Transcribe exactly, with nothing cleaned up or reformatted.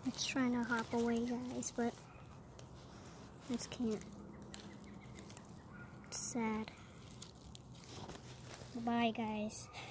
It's trying to hop away, guys, but I just can't. It's sad. Bye, guys.